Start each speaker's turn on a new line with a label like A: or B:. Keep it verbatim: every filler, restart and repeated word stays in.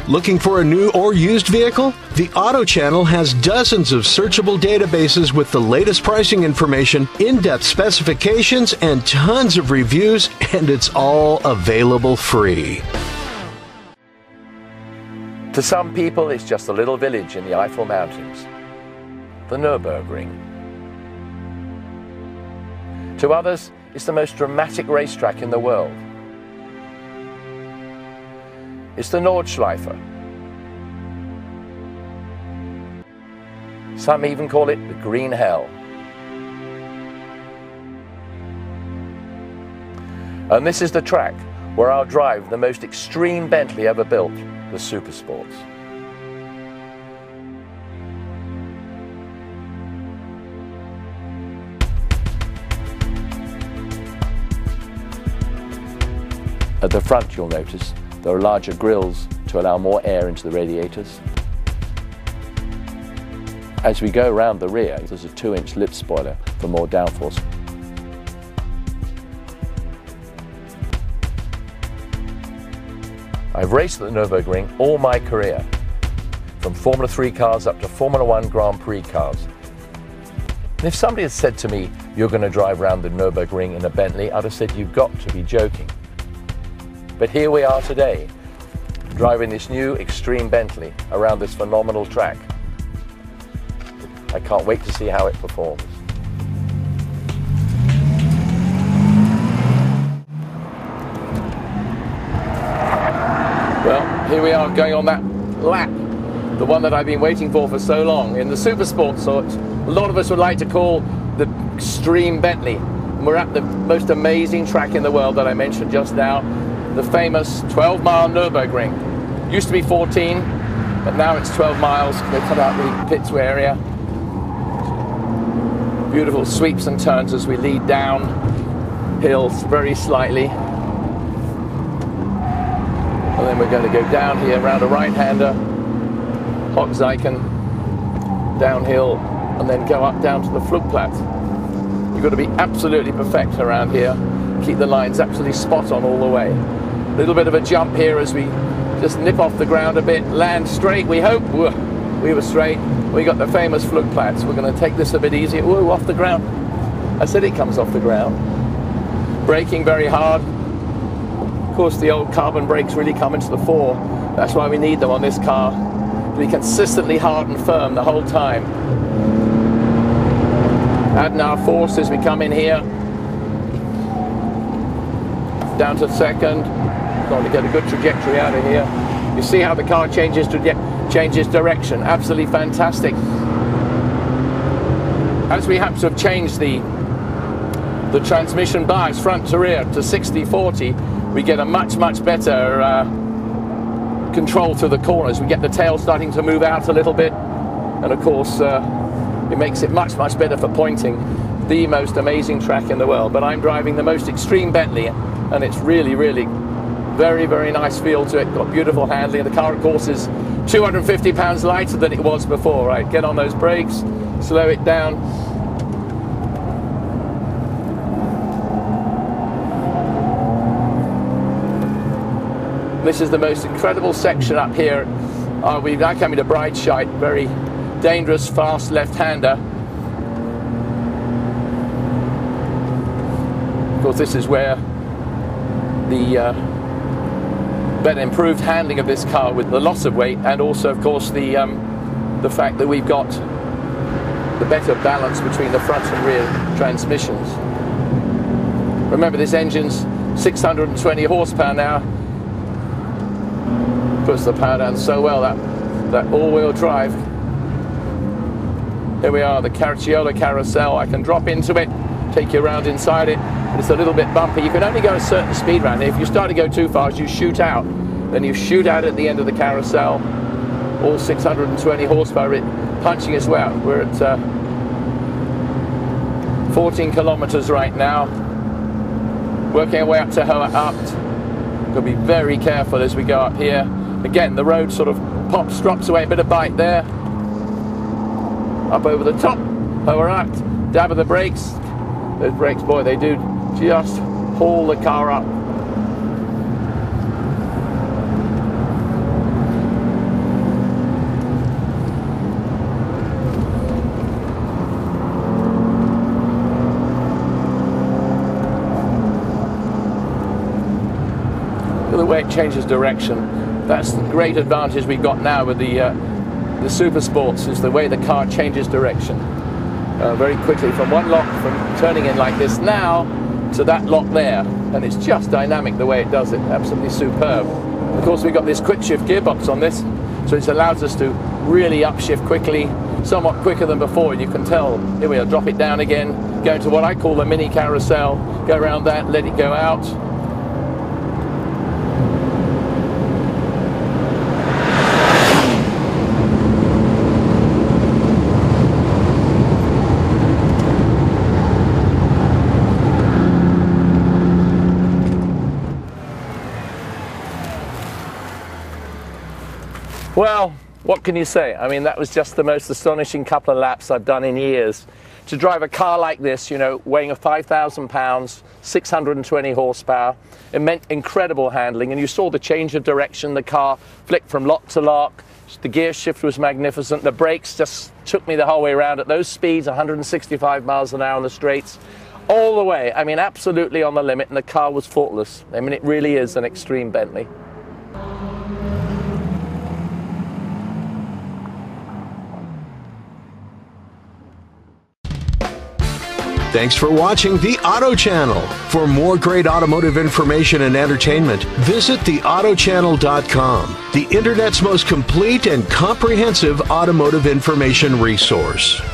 A: Looking for a new or used vehicle? The Auto Channel has dozens of searchable databases with the latest pricing information, in-depth specifications, and tons of reviews, and it's all available free.
B: To some people, it's just a little village in the Eifel Mountains, the Nürburgring. To others, it's the most dramatic racetrack in the world. It's the Nordschleife. Some even call it the Green Hell. And this is the track where I'll drive the most extreme Bentley ever built, the Supersports. At the front, you'll notice there are larger grills to allow more air into the radiators. As we go around the rear, there's a two inch lip spoiler for more downforce. I've raced at the Nürburgring all my career, from Formula three cars up to Formula one Grand Prix cars. And if somebody had said to me, you're going to drive around the Nürburgring in a Bentley, I'd have said, you've got to be joking. But here we are today, driving this new extreme Bentley around this phenomenal track. I can't wait to see how it performs. Well, here we are going on that lap, the one that I've been waiting for for so long, in the Supersports, so a lot of us would like to call the extreme Bentley. And we're at the most amazing track in the world that I mentioned just now, the famous twelve mile Nürburgring. Used to be fourteen, but now it's twelve miles. They cut out the pits area. Beautiful sweeps and turns as we lead down hills very slightly. And then we're going to go down here around a right-hander, Hochzeichen, downhill, and then go up down to the Flugplatz. You've got to be absolutely perfect around here. Keep the lines absolutely spot on all the way. A little bit of a jump here as we just nip off the ground a bit, land straight, we hope. We were straight. We got the famous Flugplatz. We're going to take this a bit easier. Whoa, off the ground. I said it comes off the ground. Braking very hard. Of course, the old carbon brakes really come into the fore. That's why we need them on this car, to be consistently hard and firm the whole time. Adding our force as we come in here. Down to second. Going to get a good trajectory out of here. You see how the car changes changes direction. Absolutely fantastic. As we happen to have changed the the transmission bias front to rear to sixty forty, we get a much much better uh, control through the corners. We get the tail starting to move out a little bit, and of course uh, it makes it much much better for pointing. The most amazing track in the world. But I'm driving the most extreme Bentley, and it's really really very very nice feel to it. Got beautiful handling. The car of course is two hundred fifty pounds lighter than it was before. Right, get on those brakes, slow it down. This is the most incredible section up here. Uh, we're now coming to Breitscheid, very dangerous, fast left-hander. Of course, this is where the uh, better improved handling of this car with the loss of weight, and also, of course, the um, the fact that we've got the better balance between the front and rear transmissions. Remember, this engine's six hundred twenty horsepower now. Puts the power down so well, that that all-wheel drive. Here we are, the Caracciola carousel. I can drop into it, take you around inside it. It's a little bit bumpy. You can only go a certain speed around here. If you start to go too fast, you shoot out. Then you shoot out at the end of the carousel. All six hundred twenty horsepower, it punching as well. We're at uh, fourteen kilometers right now. Working our way up to Hohe Abt. Got to be very careful as we go up here. Again, the road sort of pops, drops away, a bit of bite there. Up over the top, Hohe Abt. Dab of the brakes. Those brakes, boy, they do just haul the car up. way it changes direction. That's the great advantage we've got now with the uh, the Supersports, is the way the car changes direction uh, very quickly from one lock, from turning in like this now to that lock there, and it's just dynamic the way it does it. Absolutely superb. Of course, we've got this quick shift gearbox on this, so it allows us to really upshift quickly, somewhat quicker than before. You can tell, here we are, drop it down again, go to what I call the mini carousel, go around that, let it go out. Well, what can you say? I mean, that was just the most astonishing couple of laps I've done in years. To drive a car like this, you know, weighing five thousand pounds, six hundred twenty horsepower, it meant incredible handling, and you saw the change of direction. The car flicked from lock to lock. The gear shift was magnificent. The brakes just took me the whole way around at those speeds, one hundred sixty-five miles an hour on the straights, all the way. I mean, absolutely on the limit, and the car was faultless. I mean, it really is an extreme Bentley.
A: Thanks for watching the Auto Channel. For more great automotive information and entertainment, visit the auto channel dot com, the internet's most complete and comprehensive automotive information resource.